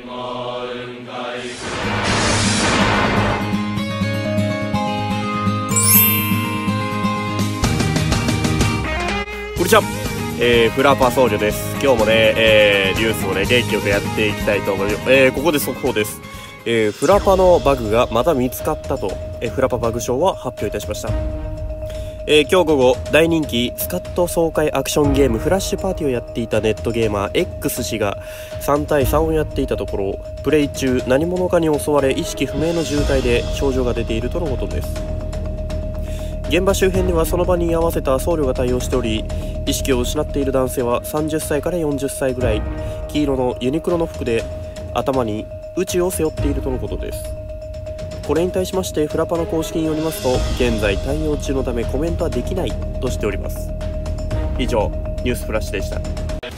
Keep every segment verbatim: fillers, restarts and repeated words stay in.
こんにちは、えー、フラパ僧侶です。今日もね、えー、ニュースをね、元気よくやっていきたいと思います。えー、ここで速報です。えー、フラパのバグがまた見つかったと、えー、フラパバグ賞は発表いたしました。えー、今日午後、大人気スカット爽快アクションゲームフラッシュパーティーをやっていたネットゲーマー X 氏がさんたいさんをやっていたところ、プレイ中何者かに襲われ意識不明の重体で症状が出ているとのことです。現場周辺ではその場に居合わせた僧侶が対応しており、意識を失っている男性はさんじゅっさいからよんじゅっさいぐらい、黄色のユニクロの服で頭に鞭を背負っているとのことです。これに対しましてフラパの公式によりますと、現在対応中のためコメントはできないとしております。以上、ニュースフラッシュでした。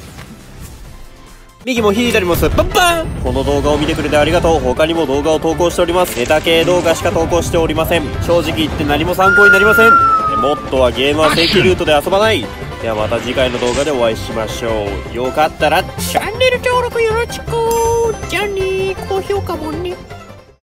右も左もすっぱんぱん。この動画を見てくれてありがとう。他にも動画を投稿しております。ネタ系動画しか投稿しておりません。正直言って何も参考になりません。もっとはゲームは正規ルートで遊ばない。ではまた次回の動画でお会いしましょう。よかったらチャンネル登録よろしく。じゃあねー、高評価もね。